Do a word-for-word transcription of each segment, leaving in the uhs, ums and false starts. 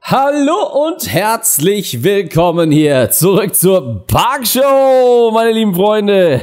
Hallo und herzlich willkommen hier zurück zur Parkshow, meine lieben Freunde.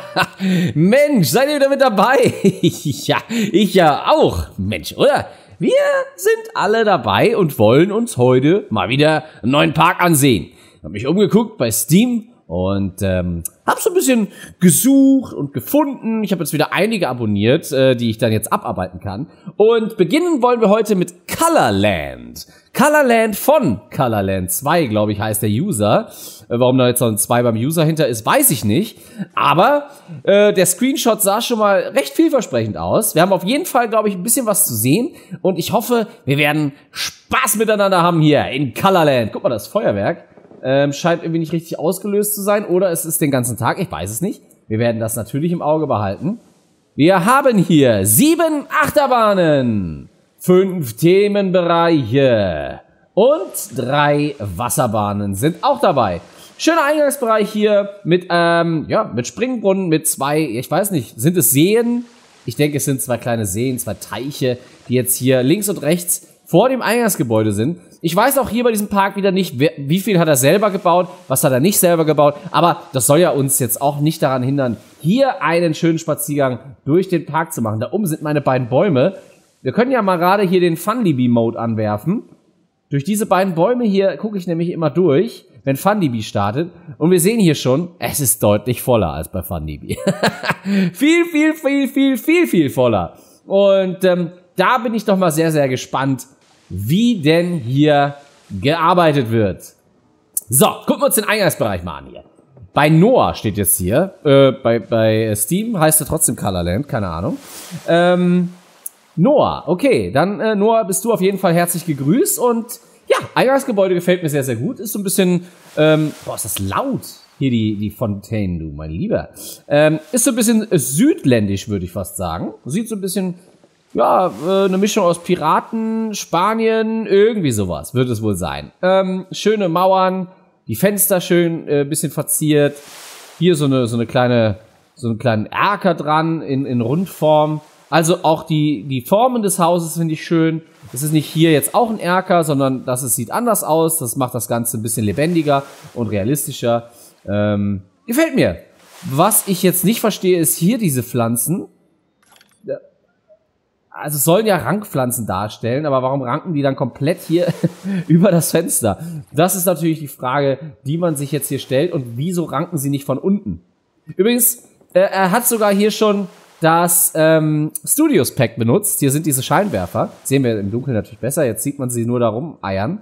Mensch, seid ihr wieder mit dabei? Ja, ich ja auch. Mensch, oder? Wir sind alle dabei und wollen uns heute mal wieder einen neuen Park ansehen. Ich habe mich umgeguckt bei Steam und ähm, habe so ein bisschen gesucht und gefunden. Ich habe jetzt wieder einige abonniert, äh, die ich dann jetzt abarbeiten kann. Und beginnen wollen wir heute mit Colorland. Colorland von Colorland zwei, glaube ich, heißt der User. Äh, warum da jetzt noch ein zwei beim User hinter ist, weiß ich nicht. Aber äh, der Screenshot sah schon mal recht vielversprechend aus. Wir haben auf jeden Fall, glaube ich, ein bisschen was zu sehen. Und ich hoffe, wir werden Spaß miteinander haben hier in Colorland. Guck mal, das Feuerwerk. Ähm, scheint irgendwie nicht richtig ausgelöst zu sein. Oder es ist den ganzen Tag, ich weiß es nicht. Wir werden das natürlich im Auge behalten. Wir haben hier sieben Achterbahnen, fünf Themenbereiche und drei Wasserbahnen sind auch dabei. Schöner Eingangsbereich hier mit, ähm, ja, mit Springbrunnen, mit zwei, ich weiß nicht, sind es Seen? Ich denke, es sind zwei kleine Seen, zwei Teiche, die jetzt hier links und rechts vor dem Eingangsgebäude sind. Ich weiß auch hier bei diesem Park wieder nicht, wer, wie viel hat er selber gebaut, was hat er nicht selber gebaut, aber das soll ja uns jetzt auch nicht daran hindern, hier einen schönen Spaziergang durch den Park zu machen. Da oben sind meine beiden Bäume. Wir können ja mal gerade hier den FunDB-Mode anwerfen. Durch diese beiden Bäume hier gucke ich nämlich immer durch, wenn FunDB startet. Und wir sehen hier schon, es ist deutlich voller als bei FunDB. viel, viel, viel, viel, viel, viel voller. Und ähm, da bin ich doch mal sehr, sehr gespannt, wie denn hier gearbeitet wird. So, gucken wir uns den Eingangsbereich mal an hier. Bei Noah steht jetzt hier, äh, bei, bei Steam heißt er trotzdem Colorland, keine Ahnung. Ähm, Noah, okay, dann äh, Noah, bist du auf jeden Fall herzlich gegrüßt und ja, Eingangsgebäude gefällt mir sehr, sehr gut. Ist so ein bisschen, ähm, boah, ist das laut, hier die, die Fontänen, du, mein Lieber. Ähm, ist so ein bisschen südländisch, würde ich fast sagen. Sieht so ein bisschen, ja, äh, eine Mischung aus Piraten, Spanien, irgendwie sowas wird es wohl sein. Ähm, schöne Mauern, die Fenster schön, äh, bisschen verziert. Hier so eine, so eine kleine, so einen kleinen Erker dran in, in Rundform. Also auch die, die Formen des Hauses finde ich schön. Das ist nicht hier jetzt auch ein Erker, sondern das ist, sieht anders aus. Das macht das Ganze ein bisschen lebendiger und realistischer. Ähm, gefällt mir. Was ich jetzt nicht verstehe, ist hier diese Pflanzen. Also es sollen ja Rankpflanzen darstellen, aber warum ranken die dann komplett hier über das Fenster? Das ist natürlich die Frage, die man sich jetzt hier stellt. Und wieso ranken sie nicht von unten? Übrigens, äh, er hat sogar hier schon das ähm, Studios Pack benutzt. Hier sind diese Scheinwerfer. Sehen wir im Dunkeln natürlich besser. Jetzt sieht man sie nur da rumeiern.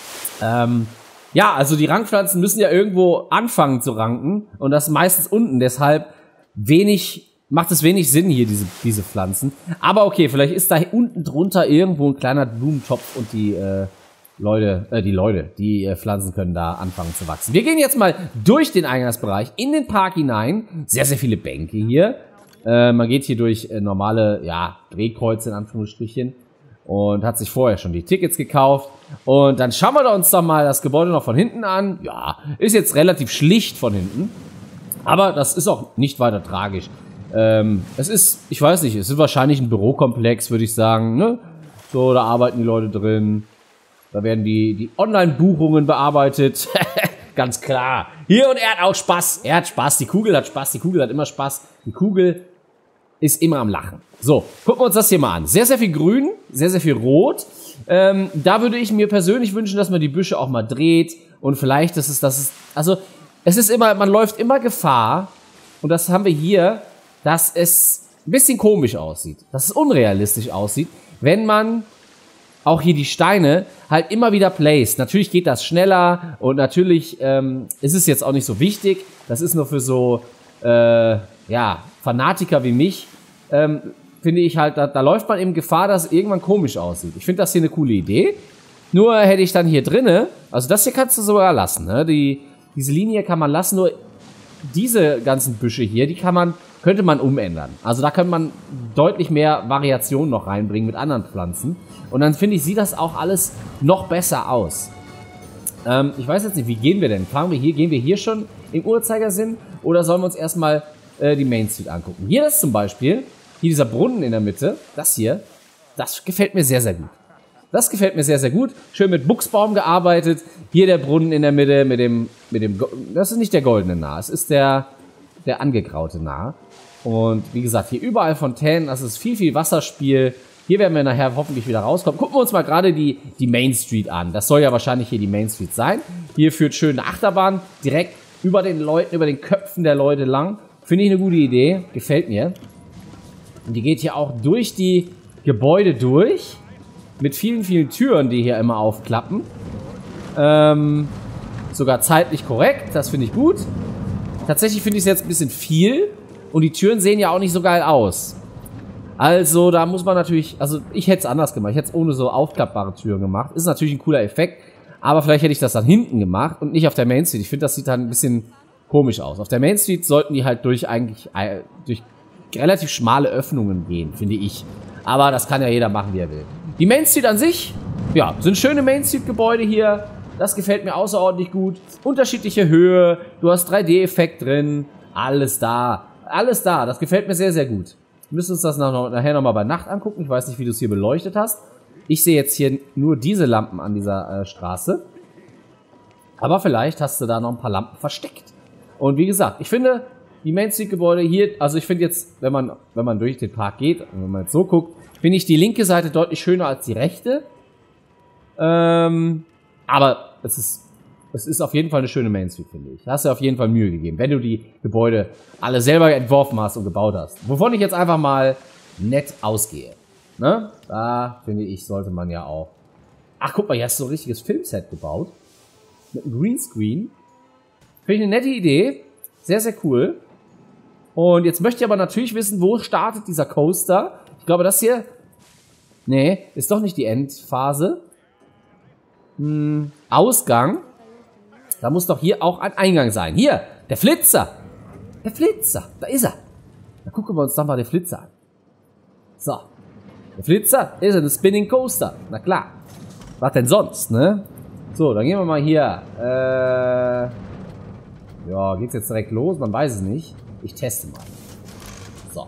Ähm, ja, also die Rankpflanzen müssen ja irgendwo anfangen zu ranken. Und das meistens unten. Deshalb wenig... Macht es wenig Sinn hier, diese, diese Pflanzen. Aber okay, vielleicht ist da unten drunter irgendwo ein kleiner Blumentopf und die äh, Leute, äh, die Leute, die äh, Pflanzen können da anfangen zu wachsen. Wir gehen jetzt mal durch den Eingangsbereich in den Park hinein. Sehr, sehr viele Bänke hier. Äh, man geht hier durch äh, normale, ja, Drehkreuze in Anführungsstrichen und hat sich vorher schon die Tickets gekauft. Und dann schauen wir uns doch mal das Gebäude noch von hinten an. Ja, ist jetzt relativ schlicht von hinten. Aber das ist auch nicht weiter tragisch. Ähm, es ist, ich weiß nicht, es ist wahrscheinlich ein Bürokomplex, würde ich sagen, ne? So, da arbeiten die Leute drin. Da werden die, die Online-Buchungen bearbeitet. Ganz klar. Hier, und er hat auch Spaß. Er hat Spaß. Die Kugel hat Spaß. Die Kugel hat immer Spaß. Die Kugel ist immer am Lachen. So, gucken wir uns das hier mal an. Sehr, sehr viel Grün, sehr, sehr viel Rot. Ähm, da würde ich mir persönlich wünschen, dass man die Büsche auch mal dreht. Und vielleicht ist es, das ist, also, es ist immer, man läuft immer Gefahr. Und das haben wir hier, dass es ein bisschen komisch aussieht, dass es unrealistisch aussieht, wenn man auch hier die Steine halt immer wieder placed. Natürlich geht das schneller und natürlich ähm, ist es jetzt auch nicht so wichtig. Das ist nur für so äh, ja, Fanatiker wie mich, ähm, finde ich halt, da, da läuft man eben Gefahr, dass es irgendwann komisch aussieht. Ich finde das hier eine coole Idee. Nur hätte ich dann hier drinne, also das hier kannst du sogar lassen, ne? Die, diese Linie kann man lassen, nur diese ganzen Büsche hier, die kann man, könnte man umändern. Also da könnte man deutlich mehr Variation noch reinbringen mit anderen Pflanzen. Und dann finde ich, sieht das auch alles noch besser aus. Ähm, ich weiß jetzt nicht, wie gehen wir denn? Fahren wir hier, gehen wir hier schon im Uhrzeigersinn oder sollen wir uns erstmal äh, die Main Street angucken? Hier ist zum Beispiel, hier dieser Brunnen in der Mitte, das hier, das gefällt mir sehr, sehr gut. Das gefällt mir sehr, sehr gut. Schön mit Buchsbaum gearbeitet. Hier der Brunnen in der Mitte mit dem, mit dem, das ist nicht der goldene Nah, es ist der, der angegraute Nah. Und wie gesagt, hier überall Fontänen, das ist viel, viel Wasserspiel. Hier werden wir nachher hoffentlich wieder rauskommen. Gucken wir uns mal gerade die, die Main Street an. Das soll ja wahrscheinlich hier die Main Street sein. Hier führt schön eine Achterbahn direkt über den Leuten, über den Köpfen der Leute lang. Finde ich eine gute Idee. Gefällt mir. Und die geht hier auch durch die Gebäude durch. Mit vielen, vielen Türen, die hier immer aufklappen. Ähm, sogar zeitlich korrekt. Das finde ich gut. Tatsächlich finde ich es jetzt ein bisschen viel. Und die Türen sehen ja auch nicht so geil aus. Also, da muss man natürlich... Also, ich hätte es anders gemacht. Ich hätte es ohne so aufklappbare Türen gemacht. Ist natürlich ein cooler Effekt. Aber vielleicht hätte ich das dann hinten gemacht und nicht auf der Main Street. Ich finde, das sieht dann ein bisschen komisch aus. Auf der Main Street sollten die halt durch eigentlich... durch relativ schmale Öffnungen gehen, finde ich. Aber das kann ja jeder machen, wie er will. Die Main Street an sich, ja, sind schöne Main Street Gebäude hier. Das gefällt mir außerordentlich gut. Unterschiedliche Höhe, du hast drei D-Effekt drin. Alles da, alles da. Das gefällt mir sehr, sehr gut. Wir müssen uns das nach, nachher nochmal bei Nacht angucken. Ich weiß nicht, wie du es hier beleuchtet hast. Ich sehe jetzt hier nur diese Lampen an dieser äh, Straße. Aber vielleicht hast du da noch ein paar Lampen versteckt. Und wie gesagt, ich finde... Die Main Street Gebäude hier, also ich finde jetzt, wenn man, wenn man durch den Park geht, wenn man jetzt so guckt, finde ich die linke Seite deutlich schöner als die rechte. Ähm, aber es ist, es ist auf jeden Fall eine schöne Main Street, finde ich. Da hast du auf jeden Fall Mühe gegeben, wenn du die Gebäude alle selber entworfen hast und gebaut hast. Wovon ich jetzt einfach mal nett ausgehe. Ne? Da, finde ich, sollte man ja auch... Ach, guck mal, hier hast du so ein richtiges Filmset gebaut. Mit einem Greenscreen. Finde ich eine nette Idee. Sehr, sehr cool. Und jetzt möchte ich aber natürlich wissen, wo startet dieser Coaster? Ich glaube, das hier... Nee, ist doch nicht die Endphase. Hm, Ausgang. Da muss doch hier auch ein Eingang sein. Hier, der Flitzer. Der Flitzer, da ist er. Da gucken wir uns doch mal den Flitzer an. So. Der Flitzer ist ein Spinning Coaster. Na klar. Was denn sonst, ne? So, dann gehen wir mal hier. Äh... Ja, geht's jetzt direkt los? Man weiß es nicht. Ich teste mal. So.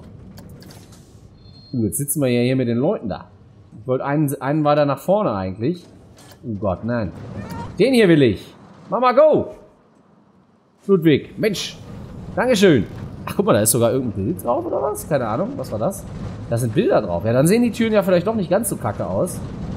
Uh, jetzt sitzen wir ja hier mit den Leuten da. Ich wollte einen, einen weiter nach vorne eigentlich. Oh Gott, nein. Den hier will ich. Mama, go! Ludwig, Mensch. Dankeschön. Ach, guck mal, da ist sogar irgendein Bild drauf oder was? Keine Ahnung, was war das? Da sind Bilder drauf. Ja, dann sehen die Türen ja vielleicht doch nicht ganz so kacke aus.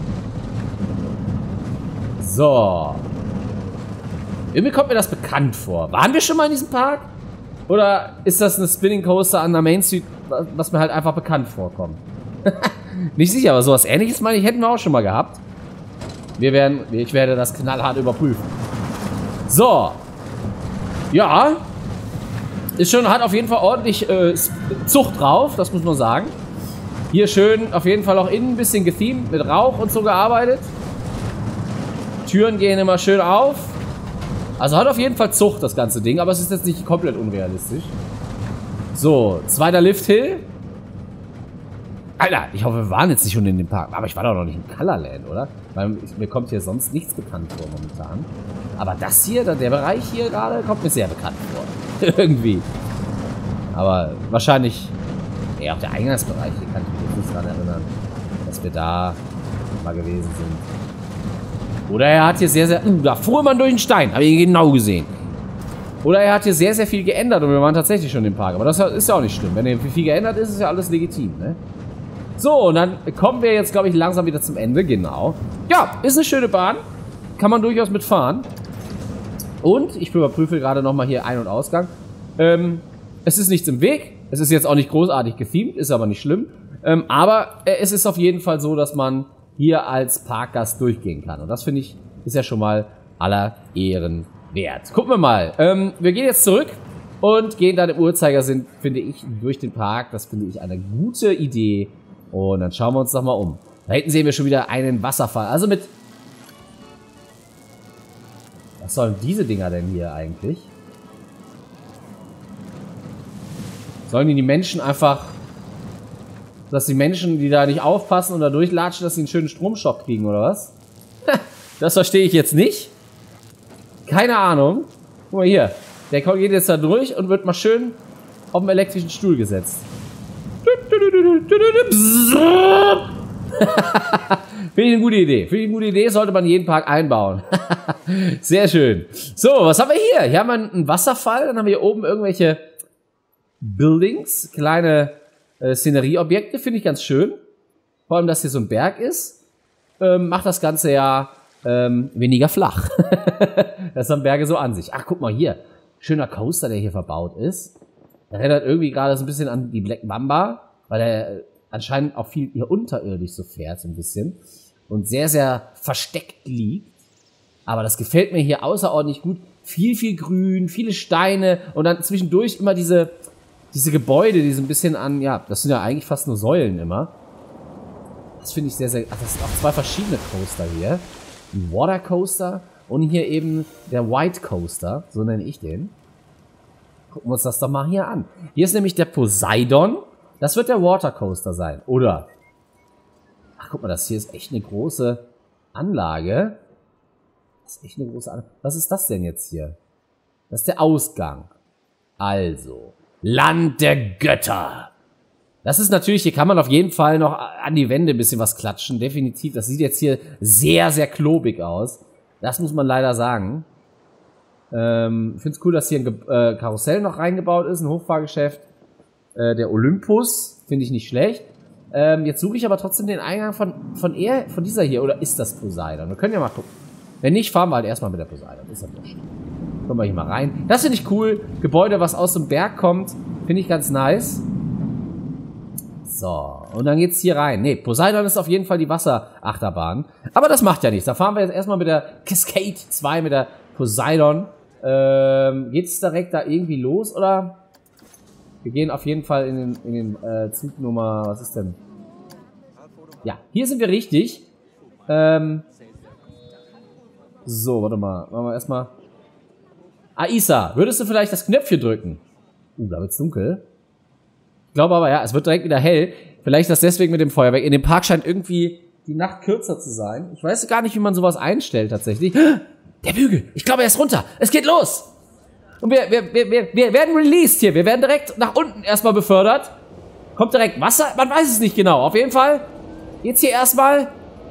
So. Irgendwie kommt mir das bekannt vor. Waren wir schon mal in diesem Park? Oder ist das eine Spinning Coaster an der Main Street, was mir halt einfach bekannt vorkommt? Nicht sicher, aber sowas Ähnliches, meine ich, hätten wir auch schon mal gehabt. Wir werden, ich werde das knallhart überprüfen. So. Ja. Ist schon, hat auf jeden Fall ordentlich äh, Zucht drauf, das muss man sagen. Hier schön, auf jeden Fall auch innen ein bisschen gethemed, mit Rauch und so gearbeitet. Türen gehen immer schön auf. Also hat auf jeden Fall Zucht, das ganze Ding, aber es ist jetzt nicht komplett unrealistisch. So, zweiter Lifthill. Alter, ich hoffe, wir waren jetzt nicht schon in dem Park. Aber ich war doch noch nicht in Colorland, oder? Weil mir kommt hier sonst nichts bekannt vor momentan. Aber das hier, der Bereich hier gerade, kommt mir sehr bekannt vor. Irgendwie. Aber wahrscheinlich eher auch der Eingangsbereich. Hier kann ich mich jetzt nicht daran erinnern, dass wir da mal gewesen sind. Oder er hat hier sehr, sehr... Uh, da fuhr man durch den Stein. Habe ich genau gesehen. Oder er hat hier sehr, sehr viel geändert und wir waren tatsächlich schon im Park. Aber das ist ja auch nicht schlimm. Wenn hier viel geändert ist, ist ja alles legitim, ne? So, und dann kommen wir jetzt, glaube ich, langsam wieder zum Ende. Genau. Ja, ist eine schöne Bahn. Kann man durchaus mitfahren. Und ich überprüfe gerade nochmal hier Ein- und Ausgang. Ähm, es ist nichts im Weg. Es ist jetzt auch nicht großartig gethemed. Ist aber nicht schlimm. Ähm, aber es ist auf jeden Fall so, dass man hier als Parkgast durchgehen kann. Und das, finde ich, ist ja schon mal aller Ehren wert. Gucken wir mal. Ähm, wir gehen jetzt zurück und gehen dann im Uhrzeigersinn, finde ich, durch den Park. Das finde ich eine gute Idee. Und dann schauen wir uns doch mal um. Da hinten sehen wir schon wieder einen Wasserfall. Also mit... Was sollen diese Dinger denn hier eigentlich? Sollen die die Menschen einfach... Dass die Menschen, die da nicht aufpassen und da durchlatschen, dass sie einen schönen Stromschock kriegen, oder was? Das verstehe ich jetzt nicht. Keine Ahnung. Guck mal hier. Der geht jetzt da durch und wird mal schön auf dem elektrischen Stuhl gesetzt. Finde ich eine gute Idee. Finde ich eine gute Idee, sollte man jeden Park einbauen. Sehr schön. So, was haben wir hier? Hier haben wir einen Wasserfall, dann haben wir hier oben irgendwelche Buildings, kleine äh, Szenerieobjekte, finde ich ganz schön. Vor allem, dass hier so ein Berg ist, ähm, macht das Ganze ja ähm, weniger flach. Das haben Berge so an sich. Ach, guck mal hier. Schöner Coaster, der hier verbaut ist. Der erinnert irgendwie gerade so ein bisschen an die Black Mamba, weil er anscheinend auch viel hier unterirdisch so fährt, so ein bisschen. Und sehr, sehr versteckt liegt. Aber das gefällt mir hier außerordentlich gut. Viel, viel Grün, viele Steine und dann zwischendurch immer diese, diese Gebäude, die so ein bisschen an, ja, das sind ja eigentlich fast nur Säulen immer. Das finde ich sehr, sehr, ach, das sind auch zwei verschiedene Coaster hier. Ein Water Coaster und hier eben der White Coaster, so nenne ich den. Gucken wir uns das doch mal hier an. Hier ist nämlich der Poseidon. Das wird der Water Coaster sein, oder? Ach, guck mal, das hier ist echt eine große Anlage. Das ist echt eine große Anlage. Was ist das denn jetzt hier? Das ist der Ausgang. Also, Land der Götter. Das ist natürlich, hier kann man auf jeden Fall noch an die Wände ein bisschen was klatschen. Definitiv, das sieht jetzt hier sehr, sehr klobig aus. Das muss man leider sagen. Ähm, ich finde es cool, dass hier ein Ge äh, Karussell noch reingebaut ist, ein Hochfahrgeschäft. Äh, der Olympus, finde ich nicht schlecht. Ähm, jetzt suche ich aber trotzdem den Eingang von, von, er, von dieser hier. Oder ist das Poseidon? Wir können ja mal gucken. Wenn nicht, fahren wir halt erstmal mit der Poseidon. Ist ja wurscht. Kommen wir hier mal rein. Das finde ich cool. Gebäude, was aus dem Berg kommt, finde ich ganz nice. So, und dann geht's hier rein. Ne, Poseidon ist auf jeden Fall die Wasserachterbahn. Aber das macht ja nichts. Da fahren wir jetzt erstmal mit der Cascade zwei, mit der Poseidon. Ähm, geht's direkt da irgendwie los, oder? Wir gehen auf jeden Fall in den, in den äh, Zug Nummer, was ist denn? Ja, hier sind wir richtig. Ähm, so, warte mal. Machen wir erstmal. Aisa, würdest du vielleicht das Knöpfchen drücken? Uh, da wird's dunkel. Ich glaube aber, ja, es wird direkt wieder hell. Vielleicht das deswegen mit dem Feuerwerk. In dem Park scheint irgendwie die Nacht kürzer zu sein. Ich weiß gar nicht, wie man sowas einstellt tatsächlich. Der Bügel. Ich glaube, er ist runter. Es geht los. Und wir, wir, wir, wir, wir werden released hier. Wir werden direkt nach unten erstmal befördert. Kommt direkt Wasser? Man weiß es nicht genau. Auf jeden Fall geht's hier erstmal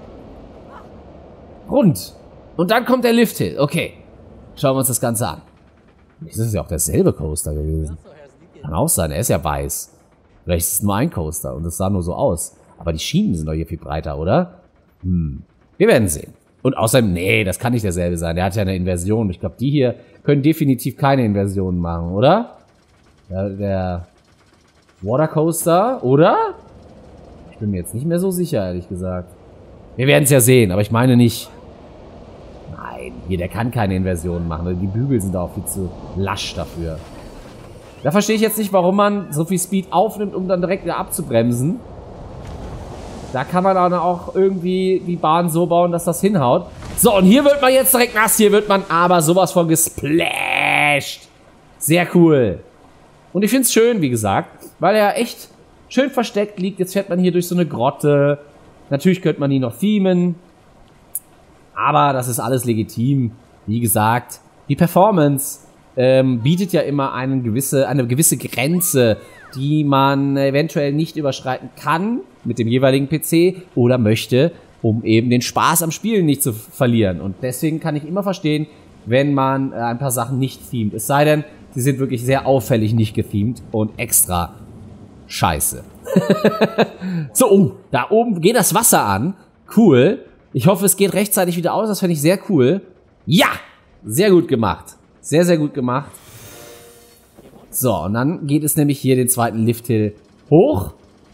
rund. Und dann kommt der Lifthill. Okay. Schauen wir uns das Ganze an. Das ist ja auch derselbe Coaster gewesen. Kann auch sein. Er ist ja weiß. Vielleicht ist es nur ein Coaster und es sah nur so aus. Aber die Schienen sind doch hier viel breiter, oder? Hm. Wir werden sehen. Und außerdem, nee, das kann nicht derselbe sein. Der hat ja eine Inversion. Ich glaube, die hier können definitiv keine Inversionen machen, oder? Ja, der Water Coaster, oder? Ich bin mir jetzt nicht mehr so sicher, ehrlich gesagt. Wir werden es ja sehen, aber ich meine nicht. Nein, hier, der kann keine Inversionen machen. Die Bügel sind da auch viel zu lasch dafür. Da verstehe ich jetzt nicht, warum man so viel Speed aufnimmt, um dann direkt wieder abzubremsen. Da kann man dann auch irgendwie die Bahn so bauen, dass das hinhaut. So, und hier wird man jetzt direkt nass. Hier wird man aber sowas von gesplasht. Sehr cool. Und ich finde es schön, wie gesagt, weil er echt schön versteckt liegt. Jetzt fährt man hier durch so eine Grotte. Natürlich könnte man ihn noch themen. Aber das ist alles legitim. Wie gesagt, die Performance ähm, bietet ja immer eine gewisse, eine gewisse Grenze, die man eventuell nicht überschreiten kann mit dem jeweiligen P C oder möchte, um eben den Spaß am Spielen nicht zu verlieren. Und deswegen kann ich immer verstehen, wenn man äh, ein paar Sachen nicht themet. Es sei denn, sie sind wirklich sehr auffällig nicht gethemet und extra scheiße. So, oh, da oben geht das Wasser an. Cool. Ich hoffe, es geht rechtzeitig wieder aus. Das fände ich sehr cool. Ja! Sehr gut gemacht. Sehr, sehr gut gemacht. So, und dann geht es nämlich hier den zweiten Lifthill hoch.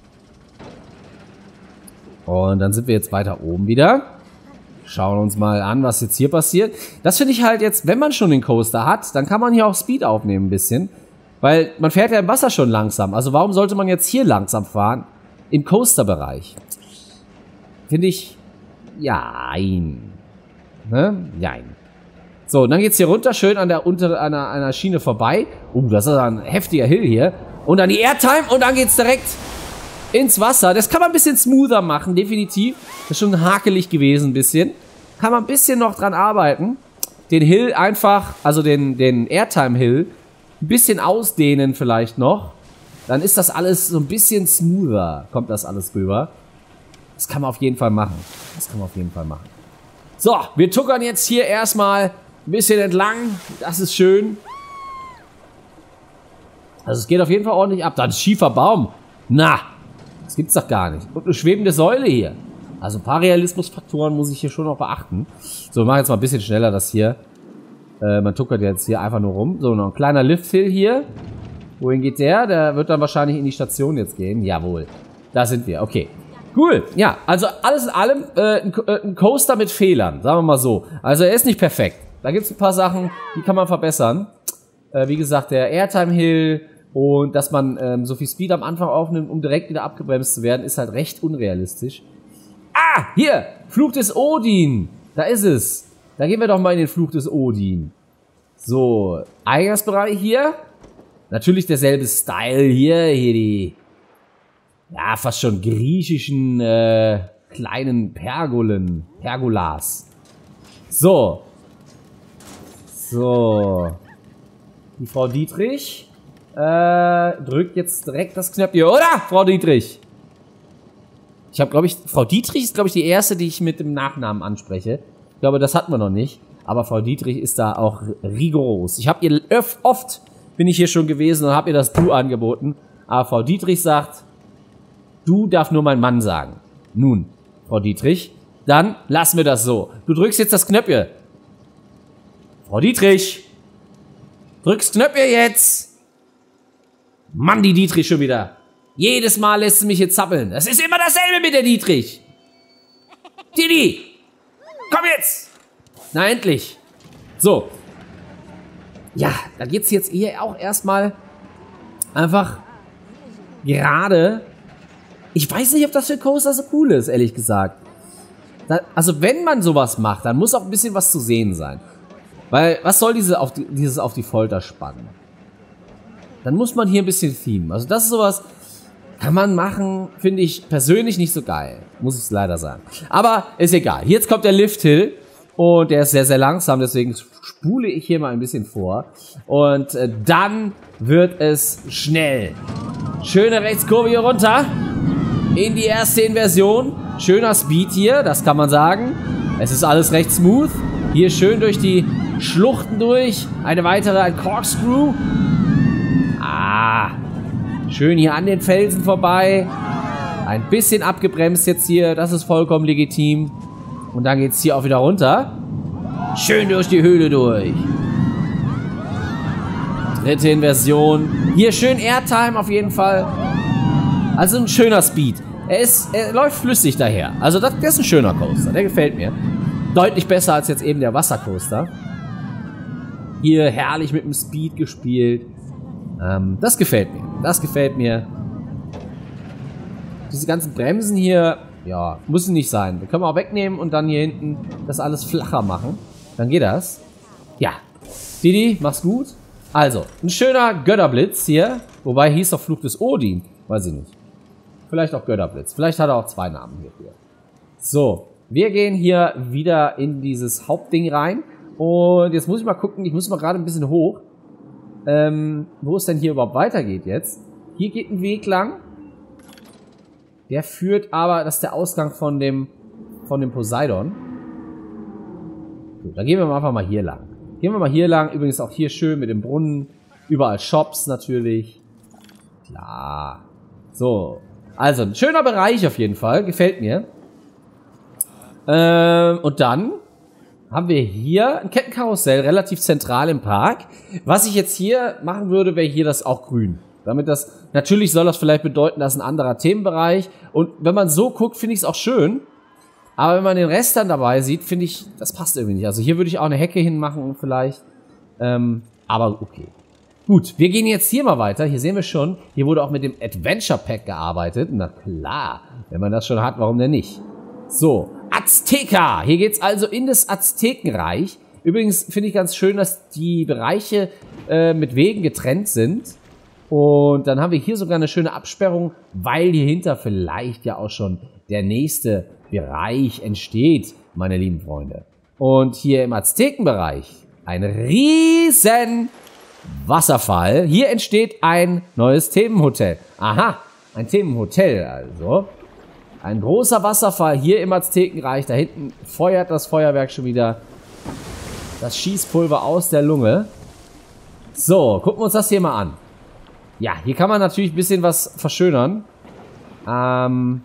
Und dann sind wir jetzt weiter oben wieder. Schauen uns mal an, was jetzt hier passiert. Das finde ich halt jetzt, wenn man schon den Coaster hat, dann kann man hier auch Speed aufnehmen ein bisschen. Weil man fährt ja im Wasser schon langsam. Also warum sollte man jetzt hier langsam fahren? Im Coaster-Bereich. Finde ich, jein. Ne? Jein. So, und dann geht's hier runter, schön an der unter einer, einer Schiene vorbei. Uh, das ist ein heftiger Hill hier. Und dann die Airtime und dann geht's direkt ins Wasser. Das kann man ein bisschen smoother machen, definitiv. Das ist schon hakelig gewesen ein bisschen. Kann man ein bisschen noch dran arbeiten. Den Hill einfach, also den, den Airtime-Hill, ein bisschen ausdehnen vielleicht noch. Dann ist das alles so ein bisschen smoother, kommt das alles rüber. Das kann man auf jeden Fall machen. Das kann man auf jeden Fall machen. So, wir tuckern jetzt hier erstmal ein bisschen entlang. Das ist schön. Also es geht auf jeden Fall ordentlich ab. Da ist ein schiefer Baum. Na, das gibt's doch gar nicht. Und eine schwebende Säule hier. Also ein paar Realismusfaktoren muss ich hier schon noch beachten. So, wir machen jetzt mal ein bisschen schneller das hier. Äh, man tuckert jetzt hier einfach nur rum. So, noch ein kleiner Lifthill hier. Wohin geht der? Der wird dann wahrscheinlich in die Station jetzt gehen. Jawohl. Da sind wir. Okay. Cool. Ja, also alles in allem äh, ein, äh, ein Coaster mit Fehlern. Sagen wir mal so. Also er ist nicht perfekt. Da gibt es ein paar Sachen, die kann man verbessern. Äh, wie gesagt, der Airtime Hill und dass man ähm, so viel Speed am Anfang aufnimmt, um direkt wieder abgebremst zu werden, ist halt recht unrealistisch. Ah, hier! Fluch des Odin. Da ist es. Da gehen wir doch mal in den Fluch des Odin. So, Eingangsbereich hier. Natürlich derselbe Style hier. Hier die, ja, fast schon griechischen äh, kleinen Pergolen. Pergolas. So. So. Die Frau Dietrich äh, drückt jetzt direkt das Knöpfchen. Oder, Frau Dietrich? Ich habe, glaube ich, Frau Dietrich ist, glaube ich, die erste, die ich mit dem Nachnamen anspreche. Ich glaube, das hatten wir noch nicht. Aber Frau Dietrich ist da auch rigoros. Ich habe ihr öf oft, bin ich hier schon gewesen und habe ihr das Du angeboten. Aber Frau Dietrich sagt, du darf nur mein Mann sagen. Nun, Frau Dietrich, dann lassen wir das so. Du drückst jetzt das Knöpfchen. Frau Dietrich, drückst Knöpfchen jetzt. Mann, die Dietrich schon wieder. Jedes Mal lässt sie mich jetzt zappeln. Das ist immer dasselbe mit der Dietrich. Didi, komm jetzt. Na, endlich. So. Ja, dann geht's jetzt hier auch erstmal einfach gerade. Ich weiß nicht, ob das für Coaster so cool ist, ehrlich gesagt. Da, also, wenn man sowas macht, dann muss auch ein bisschen was zu sehen sein. Weil, was soll diese auf die, dieses auf die Folter spannen? Dann muss man hier ein bisschen themen. Also, das ist sowas, kann man machen, finde ich persönlich nicht so geil. Muss ich leider sagen. Aber ist egal. Jetzt kommt der Lifthill. Und der ist sehr, sehr langsam. Deswegen spule ich hier mal ein bisschen vor. Und äh, dann wird es schnell. Schöne Rechtskurve hier runter. In die erste Inversion. Schöner Speed hier, das kann man sagen. Es ist alles recht smooth. Hier schön durch die Schluchten durch. Eine weitere, ein Corkscrew. Ah. Schön hier an den Felsen vorbei. Ein bisschen abgebremst jetzt hier. Das ist vollkommen legitim. Und dann geht's hier auch wieder runter. Schön durch die Höhle durch. Dritte Inversion. Hier schön Airtime auf jeden Fall. Also ein schöner Speed. Er ist, er läuft flüssig daher. Also das, das ist ein schöner Coaster. Der gefällt mir. Deutlich besser als jetzt eben der Wassercoaster. Hier herrlich mit dem Speed gespielt. Ähm, das gefällt mir. Das gefällt mir. Diese ganzen Bremsen hier, ja, müssen nicht sein. Die können wir auch wegnehmen und dann hier hinten das alles flacher machen. Dann geht das. Ja. Didi, mach's gut. Also, ein schöner Götterblitz hier. Wobei hieß doch Fluch des Odin. Weiß ich nicht. Vielleicht auch Götterblitz. Vielleicht hat er auch zwei Namen hierfür. So, wir gehen hier wieder in dieses Hauptding rein. Und jetzt muss ich mal gucken. Ich muss mal gerade ein bisschen hoch. Ähm, wo es denn hier überhaupt weitergeht jetzt. Hier geht ein Weg lang. Der führt aber, das ist der Ausgang von dem, von dem Poseidon. Gut, dann gehen wir einfach mal hier lang. Gehen wir mal hier lang. Übrigens auch hier schön mit dem Brunnen. Überall Shops natürlich. Klar. So. Also, ein schöner Bereich auf jeden Fall. Gefällt mir. Ähm, und dann haben wir hier ein Kettenkarussell, relativ zentral im Park. Was ich jetzt hier machen würde, wäre hier das auch grün. Damit das, natürlich soll das vielleicht bedeuten, dass ein anderer Themenbereich. Und wenn man so guckt, finde ich es auch schön. Aber wenn man den Rest dann dabei sieht, finde ich, das passt irgendwie nicht. Also hier würde ich auch eine Hecke hinmachen vielleicht. Ähm, aber okay. Gut, wir gehen jetzt hier mal weiter. Hier sehen wir schon, hier wurde auch mit dem Adventure Pack gearbeitet. Na klar, wenn man das schon hat, warum denn nicht? So, Azteca. Hier geht's also in das Aztekenreich. Übrigens finde ich ganz schön, dass die Bereiche äh, mit Wegen getrennt sind. Und dann haben wir hier sogar eine schöne Absperrung, weil hier hinter vielleicht ja auch schon der nächste Bereich entsteht, meine lieben Freunde. Und hier im Aztekenbereich ein riesen Wasserfall. Hier entsteht ein neues Themenhotel. Aha, ein Themenhotel also. Ein großer Wasserfall hier im Aztekenreich. Da hinten feuert das Feuerwerk schon wieder das Schießpulver aus der Lunge. So, gucken wir uns das hier mal an. Ja, hier kann man natürlich ein bisschen was verschönern. Ähm,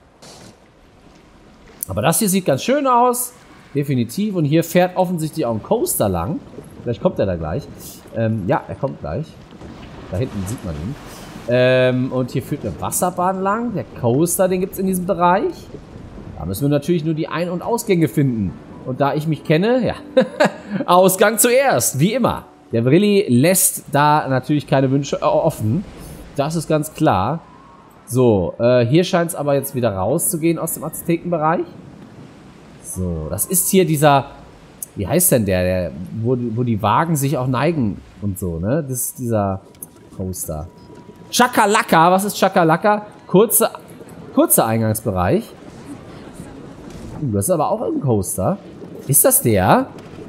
aber das hier sieht ganz schön aus. Definitiv. Und hier fährt offensichtlich auch ein Coaster lang. Vielleicht kommt er da gleich. Ähm, ja, er kommt gleich. Da hinten sieht man ihn. Ähm, und hier führt eine Wasserbahn lang. Der Coaster, den gibt es in diesem Bereich. Da müssen wir natürlich nur die Ein- und Ausgänge finden. Und da ich mich kenne, ja, Ausgang zuerst, wie immer. Der Brilli lässt da natürlich keine Wünsche offen. Das ist ganz klar. So, äh, hier scheint es aber jetzt wieder rauszugehen aus dem Aztekenbereich. So, das ist hier dieser, wie heißt denn der, der wo, wo die Wagen sich auch neigen und so, ne? Das ist dieser Coaster. Chakalaka, was ist Chakalaka? Kurze, kurzer Eingangsbereich. Uh, das ist aber auch ein Coaster. Ist das der?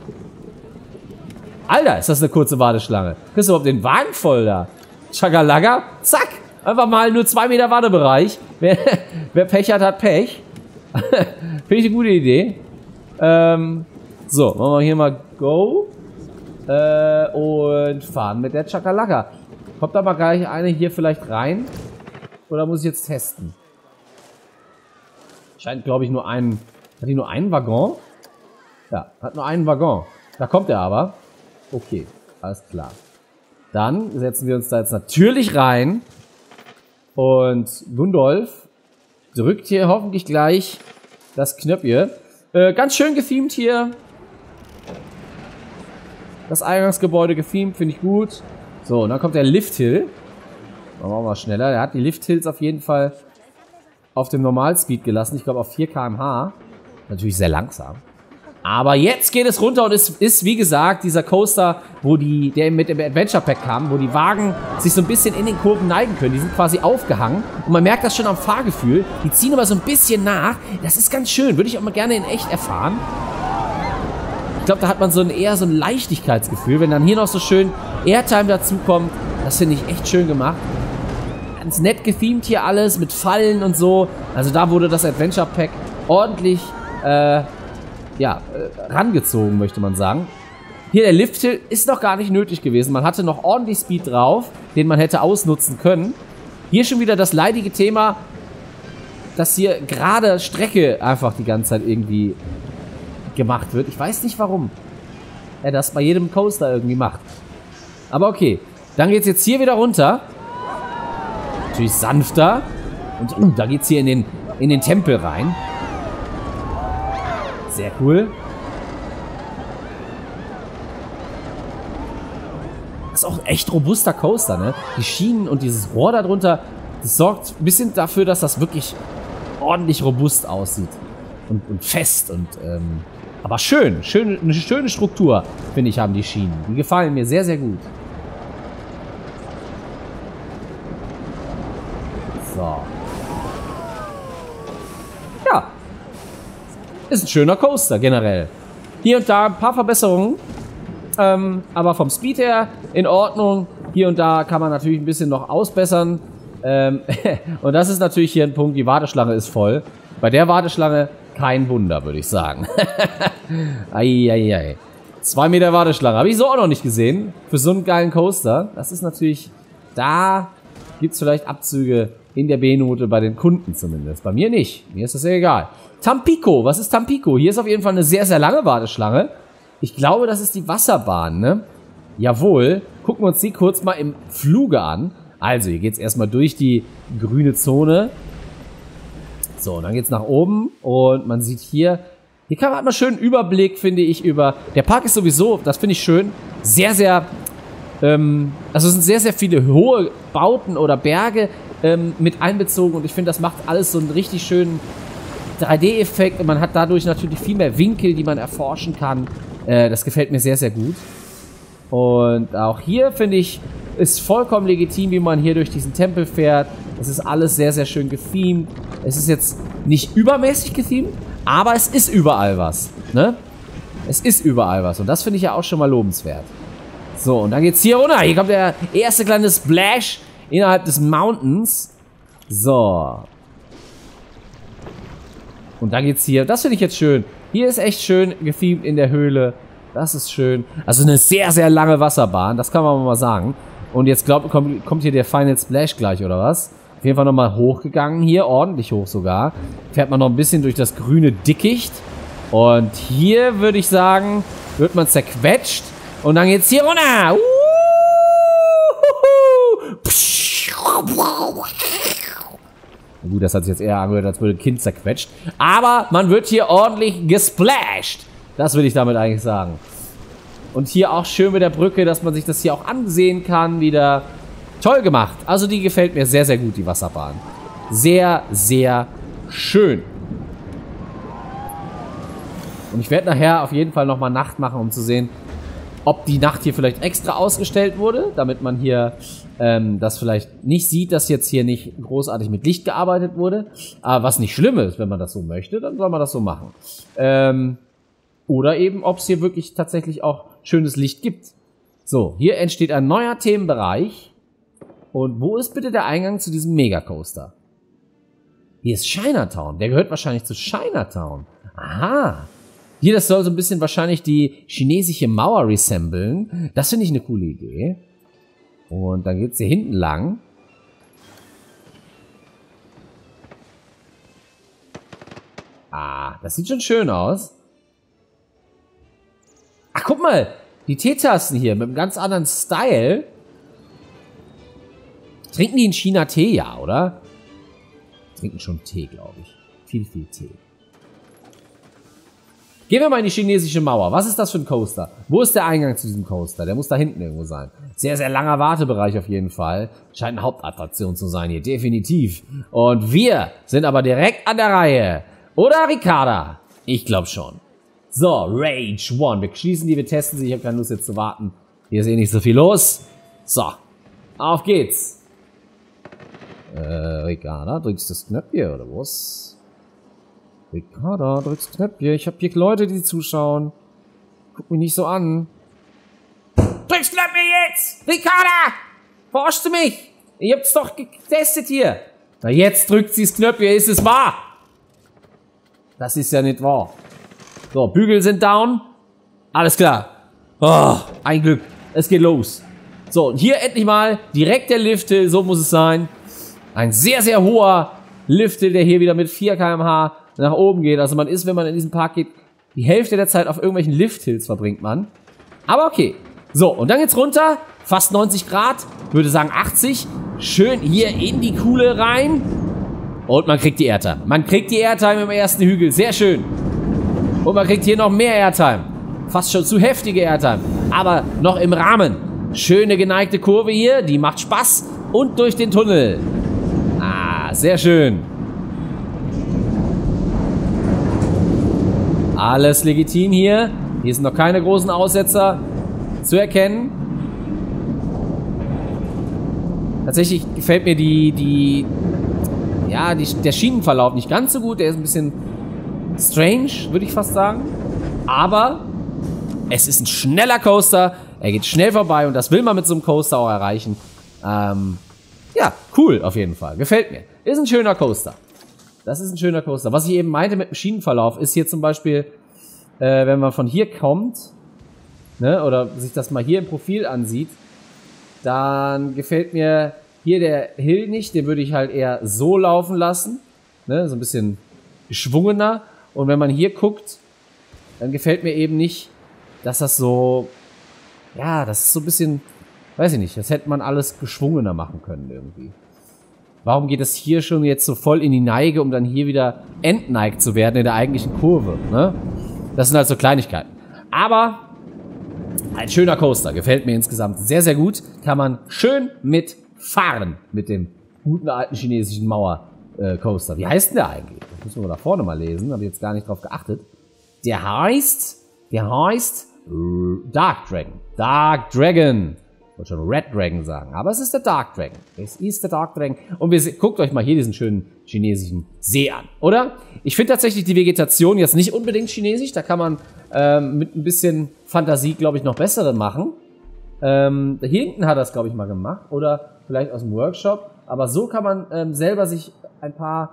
Alter, ist das eine kurze Warteschlange. Kriegst du überhaupt den Wagen voll da? Chakalaka, zack. Einfach mal nur zwei Meter Wartebereich. Wer, wer Pech hat, hat Pech. Finde ich eine gute Idee. Ähm, so, machen wir hier mal Go. Äh, und fahren mit der Chakalaka. Kommt da mal gleich eine hier vielleicht rein? Oder muss ich jetzt testen? Scheint, glaube ich, nur einen... Hat die nur einen Waggon? Ja, hat nur einen Waggon. Da kommt er aber. Okay, alles klar. Dann setzen wir uns da jetzt natürlich rein. Und Gundolf drückt hier hoffentlich gleich das Knöpfchen. Äh, ganz schön gefilmt hier. Das Eingangsgebäude gefilmt, finde ich gut. So, und dann kommt der Lifthill. Machen wir mal schneller. Der hat die Lifthills auf jeden Fall auf dem Normalspeed gelassen. Ich glaube auf vier Kilometer pro Stunde. Natürlich sehr langsam. Aber jetzt geht es runter und es ist, wie gesagt, dieser Coaster, wo die, der mit dem Adventure Pack kam, wo die Wagen sich so ein bisschen in den Kurven neigen können. Die sind quasi aufgehangen und man merkt das schon am Fahrgefühl. Die ziehen aber so ein bisschen nach. Das ist ganz schön. Würde ich auch mal gerne in echt erfahren. Ich glaube, da hat man so ein, eher so ein Leichtigkeitsgefühl. Wenn dann hier noch so schön Airtime dazu kommt, das finde ich echt schön gemacht. Ganz nett gethemt hier alles mit Fallen und so. Also da wurde das Adventure Pack ordentlich äh, ja, äh, rangezogen, möchte man sagen. Hier der Lifthill ist noch gar nicht nötig gewesen. Man hatte noch ordentlich Speed drauf, den man hätte ausnutzen können. Hier schon wieder das leidige Thema, dass hier gerade Strecke einfach die ganze Zeit irgendwie gemacht wird. Ich weiß nicht, warum er das bei jedem Coaster irgendwie macht. Aber okay, dann geht es jetzt hier wieder runter. Natürlich sanfter. Und uh, da geht es hier in den, in den Tempel rein. Sehr cool. Das ist auch ein echt robuster Coaster, ne? Die Schienen und dieses Rohr darunter, das sorgt ein bisschen dafür, dass das wirklich ordentlich robust aussieht. Und, und fest und, ähm, aber schön. schön. Eine schöne Struktur, finde ich, haben die Schienen. Die gefallen mir sehr, sehr gut. So. Ja. Ist ein schöner Coaster, generell. Hier und da ein paar Verbesserungen. Ähm, aber vom Speed her in Ordnung. Hier und da kann man natürlich ein bisschen noch ausbessern. Ähm, und das ist natürlich hier ein Punkt, die Warteschlange ist voll. Bei der Warteschlange kein Wunder, würde ich sagen. Eieiei. Zwei Meter Warteschlange. Habe ich so auch noch nicht gesehen. Für so einen geilen Coaster. Das ist natürlich... Da gibt es vielleicht Abzüge in der B-Note bei den Kunden zumindest. Bei mir nicht. Mir ist das sehr egal. Tampico. Was ist Tampico? Hier ist auf jeden Fall eine sehr, sehr lange Warteschlange. Ich glaube, das ist die Wasserbahn, ne? Jawohl. Gucken wir uns die kurz mal im Fluge an. Also, hier geht es erstmal durch die grüne Zone. So, und dann geht es nach oben. Und man sieht hier... Hier kann man hat man schön einen Überblick, finde ich, über... Der Park ist sowieso, das finde ich schön, sehr, sehr... Ähm, also es sind sehr, sehr viele hohe Bauten oder Berge ähm, mit einbezogen. Und ich finde, das macht alles so einen richtig schönen drei D-Effekt. Und man hat dadurch natürlich viel mehr Winkel, die man erforschen kann. Äh, das gefällt mir sehr, sehr gut. Und auch hier, finde ich, ist vollkommen legitim, wie man hier durch diesen Tempel fährt. Es ist alles sehr, sehr schön gethemt. Es ist jetzt nicht übermäßig gethemt, aber es ist überall was, ne? Es ist überall was. Und das finde ich ja auch schon mal lobenswert. So, und dann geht's hier runter. Hier kommt der erste kleine Splash innerhalb des Mountains. So. Und dann geht's hier, das finde ich jetzt schön. Hier ist echt schön gethemt in der Höhle. Das ist schön. Also eine sehr, sehr lange Wasserbahn, das kann man mal sagen. Und jetzt glaubt, kommt, kommt hier der Final Splash gleich, oder was? Auf jeden Fall nochmal hochgegangen hier, ordentlich hoch sogar. Fährt man noch ein bisschen durch das grüne Dickicht. Und hier würde ich sagen, wird man zerquetscht. Und dann geht's hier runter. Gut, das hat sich jetzt eher angehört, als würde ein Kind zerquetscht. Aber man wird hier ordentlich gesplashed. Das will ich damit eigentlich sagen. Und hier auch schön mit der Brücke, dass man sich das hier auch ansehen kann. Wieder toll gemacht. Also die gefällt mir sehr, sehr gut, die Wasserbahn. Sehr, sehr schön. Und ich werde nachher auf jeden Fall nochmal Nacht machen, um zu sehen, ob die Nacht hier vielleicht extra ausgestellt wurde, damit man hier ähm, das vielleicht nicht sieht, dass jetzt hier nicht großartig mit Licht gearbeitet wurde. Aber was nicht schlimm ist, wenn man das so möchte, dann soll man das so machen. Ähm, oder eben, ob es hier wirklich tatsächlich auch schönes Licht gibt. So, hier entsteht ein neuer Themenbereich. Und wo ist bitte der Eingang zu diesem Megacoaster? Hier ist Chinatown. Der gehört wahrscheinlich zu Chinatown. Aha. Hier, das soll so ein bisschen wahrscheinlich die chinesische Mauer resemblen. Das finde ich eine coole Idee. Und dann geht's hier hinten lang. Ah, das sieht schon schön aus. Ach, guck mal. Die Teetasten hier mit einem ganz anderen Style. Trinken die in China Tee, ja, oder? Trinken schon Tee, glaube ich. Viel, viel Tee. Gehen wir mal in die chinesische Mauer. Was ist das für ein Coaster? Wo ist der Eingang zu diesem Coaster? Der muss da hinten irgendwo sein. Sehr, sehr langer Wartebereich auf jeden Fall. Scheint eine Hauptattraktion zu sein hier, definitiv. Und wir sind aber direkt an der Reihe. Oder, Ricarda? Ich glaube schon. So, Rage One. Wir schließen die, wir testen sie. Ich habe keine Lust jetzt zu warten. Hier ist eh nicht so viel los. So, auf geht's. Äh, Ricarda, drückst du das Knöpfchen oder was? Ricarda, drückst das Knöpfchen. Ich habe hier Leute, die zuschauen. Guck mich nicht so an. Drückst Knöpfchen jetzt! Ricarda! Verarschst du mich? Ihr habt's doch getestet hier. Na, jetzt drückt sie das Knöpfchen. Ist es wahr? Das ist ja nicht wahr. So, Bügel sind down. Alles klar. Oh, ein Glück. Es geht los. So, und hier endlich mal direkt der Lifthill. So muss es sein. Ein sehr, sehr hoher Lifthill, der hier wieder mit vier Kilometer pro Stunde nach oben geht. Also man ist, wenn man in diesen Park geht, die Hälfte der Zeit auf irgendwelchen Lifthills verbringt man. Aber okay. So, und dann geht's runter. Fast neunzig Grad. Würde sagen achtzig. Schön hier in die Kuhle rein. Und man kriegt die Airtime. Man kriegt die Airtime im ersten Hügel. Sehr schön. Und man kriegt hier noch mehr Airtime. Fast schon zu heftige Airtime. Aber noch im Rahmen. Schöne geneigte Kurve hier. Die macht Spaß. Und durch den Tunnel. Ah, sehr schön. Alles legitim hier. Hier sind noch keine großen Aussetzer zu erkennen. Tatsächlich gefällt mir die, die, ja, die, der Schienenverlauf nicht ganz so gut. Der ist ein bisschen strange, würde ich fast sagen. Aber es ist ein schneller Coaster. Er geht schnell vorbei und das will man mit so einem Coaster auch erreichen. Ähm, ja, cool auf jeden Fall. Gefällt mir. Ist ein schöner Coaster. Das ist ein schöner Coaster. Was ich eben meinte mit dem Schienenverlauf, ist hier zum Beispiel, äh, wenn man von hier kommt, ne, oder sich das mal hier im Profil ansieht, dann gefällt mir hier der Hill nicht. Den würde ich halt eher so laufen lassen, ne, so ein bisschen geschwungener. Und wenn man hier guckt, dann gefällt mir eben nicht, dass das so, ja, das ist so ein bisschen, weiß ich nicht, das hätte man alles geschwungener machen können irgendwie. Warum geht es hier schon jetzt so voll in die Neige, um dann hier wieder entneigt zu werden in der eigentlichen Kurve, ne? Das sind halt so Kleinigkeiten. Aber ein schöner Coaster, gefällt mir insgesamt sehr, sehr gut. Kann man schön mitfahren mit dem guten alten chinesischen Mauer-Coaster. Wie heißt denn der eigentlich? Das müssen wir da vorne mal lesen, habe ich jetzt gar nicht drauf geachtet. Der heißt, der heißt Dark Dragon. Dark Dragon. Ich wollte schon Red Dragon sagen, aber es ist der Dark Dragon. Es ist der Dark Dragon. Und wir guckt euch mal hier diesen schönen chinesischen See an, oder? Ich finde tatsächlich die Vegetation jetzt nicht unbedingt chinesisch. Da kann man ähm, mit ein bisschen Fantasie, glaube ich, noch bessere machen. Ähm, hier hinten hat er es, glaube ich, mal gemacht. Oder vielleicht aus dem Workshop. Aber so kann man ähm, selber sich ein paar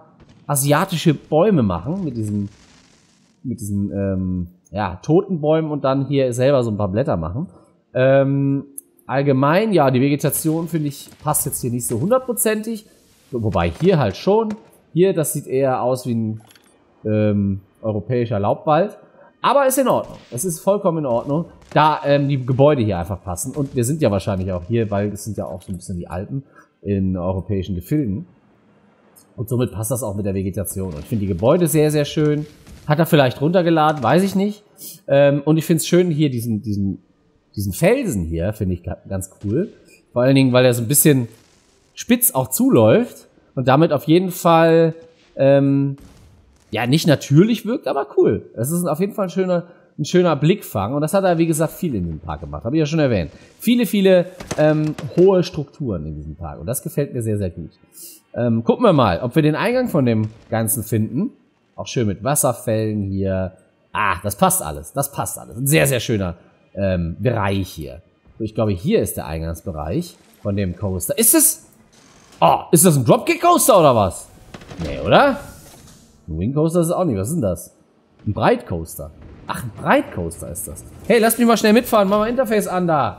asiatische Bäume machen, mit diesen, mit diesen, ähm, ja, toten Bäumen und dann hier selber so ein paar Blätter machen. Ähm, allgemein, ja, die Vegetation, finde ich, passt jetzt hier nicht so hundertprozentig. Wobei hier halt schon. Hier, das sieht eher aus wie ein ähm, europäischer Laubwald. Aber ist in Ordnung. Es ist vollkommen in Ordnung, da ähm, die Gebäude hier einfach passen. Und wir sind ja wahrscheinlich auch hier, weil es sind ja auch so ein bisschen die Alpen in europäischen Gefilden. Und somit passt das auch mit der Vegetation. Und ich finde die Gebäude sehr, sehr schön. Hat er vielleicht runtergeladen, weiß ich nicht. Ähm, und ich finde es schön hier, diesen, diesen, diesen Felsen hier, finde ich ganz cool. Vor allen Dingen, weil er so ein bisschen spitz auch zuläuft. Und damit auf jeden Fall... Ähm, ja, nicht natürlich wirkt, aber cool. Das ist auf jeden Fall ein schöner, ein schöner Blickfang. Und das hat er, wie gesagt, viel in dem Park gemacht. Habe ich ja schon erwähnt. Viele, viele ähm, hohe Strukturen in diesem Park. Und das gefällt mir sehr, sehr gut. Ähm, gucken wir mal, ob wir den Eingang von dem Ganzen finden. Auch schön mit Wasserfällen hier. Ah, das passt alles. Das passt alles. Ein sehr, sehr schöner ähm, Bereich hier. So, ich glaube, hier ist der Eingangsbereich von dem Coaster. Ist es... Oh, ist das ein Dropkick-Coaster oder was? Nee, oder? Ein Wing-Coaster ist es auch nicht. Was ist denn das? Ein Breitcoaster. Ach, ein Breitcoaster ist das. Hey, lass mich mal schnell mitfahren. Mach mal Interface an da.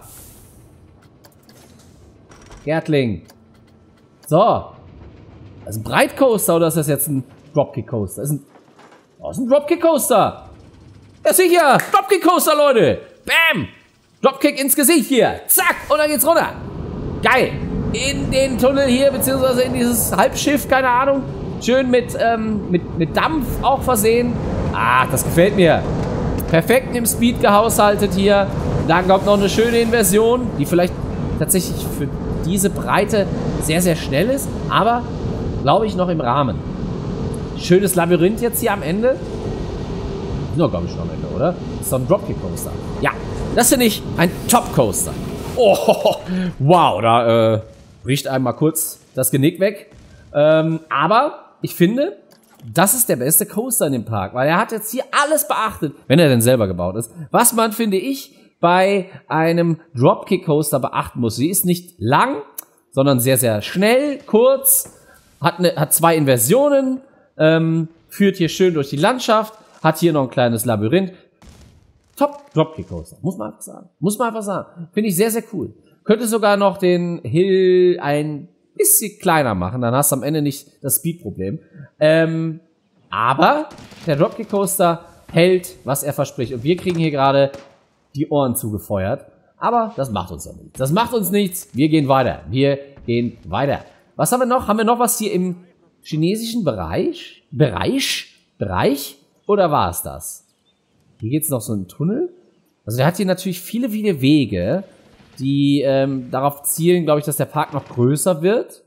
Gärtling. So. Das ist ein Breitcoaster oder ist das jetzt ein Dropkick-Coaster? Das ist ein, oh, das ist ein Dropkick-Coaster. Ja, sicher. Dropkick-Coaster, Leute. Bam. Dropkick ins Gesicht hier. Zack. Und dann geht's runter. Geil. In den Tunnel hier, beziehungsweise in dieses Halbschiff, keine Ahnung. Schön mit, ähm, mit, mit Dampf auch versehen. Ach, das gefällt mir. Perfekt im Speed gehaushaltet hier. Dann kommt noch eine schöne Inversion, die vielleicht tatsächlich für diese Breite sehr, sehr schnell ist. Aber, glaube ich, noch im Rahmen. Schönes Labyrinth jetzt hier am Ende. Ist noch, glaube ich, schon am Ende, oder? Das ist doch ein Dropkick-Coaster. Ja, das finde ich ein Top-Coaster. Oh, wow, da äh, bricht einem mal kurz das Genick weg. Ähm, aber... Ich finde, das ist der beste Coaster in dem Park, weil er hat jetzt hier alles beachtet, wenn er denn selber gebaut ist, was man, finde ich, bei einem Dropkick-Coaster beachten muss. Sie ist nicht lang, sondern sehr, sehr schnell, kurz, hat, eine, hat zwei Inversionen, ähm, führt hier schön durch die Landschaft, hat hier noch ein kleines Labyrinth. Top Dropkick-Coaster, muss man einfach sagen. Muss man einfach sagen. Finde ich sehr, sehr cool. Könnte sogar noch den Hill ein bisschen kleiner machen, dann hast du am Ende nicht das Speed-Problem. Ähm, aber der Dropkick-Coaster hält, was er verspricht. Und wir kriegen hier gerade die Ohren zugefeuert. Aber das macht uns ja nichts. Das macht uns nichts. Wir gehen weiter. Wir gehen weiter. Was haben wir noch? Haben wir noch was hier im chinesischen Bereich? Bereich? Bereich? Oder war es das? Hier geht's noch so einen Tunnel. Also der hat hier natürlich viele, viele Wege, die ähm, darauf zielen, glaube ich, dass der Park noch größer wird.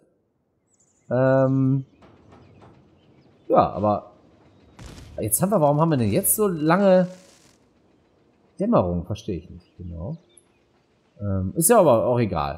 Ähm ja, aber jetzt haben wir, warum haben wir denn jetzt so lange Dämmerung? Verstehe ich nicht genau. Ähm, ist ja aber auch egal.